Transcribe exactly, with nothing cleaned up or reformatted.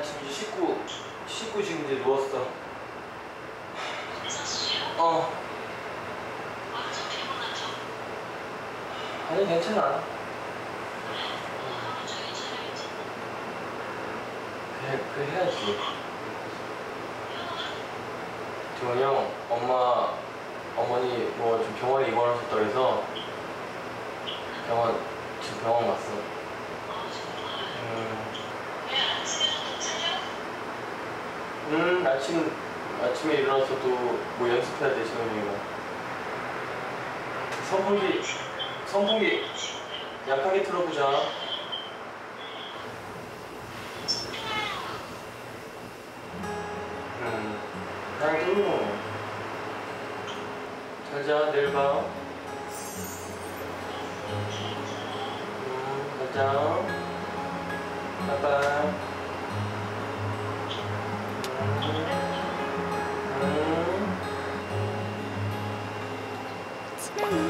지금 이제 씻고 씻고 지금 이제 누웠어. 어. 아니 괜찮아. 그래 그래 해야지. 지원이 형 엄마 어머니 뭐 좀 병원에 입원하셨다 그래서 병원 지금 병원 갔어. 음. 음 아침 아침에 일어나서도 뭐 연습해야 돼 지원이가. 선풍기 선풍기 약하게 틀어보자. 음 나도 잘자. 내일 봐. 음 잘자. 바이바이. 음. 음.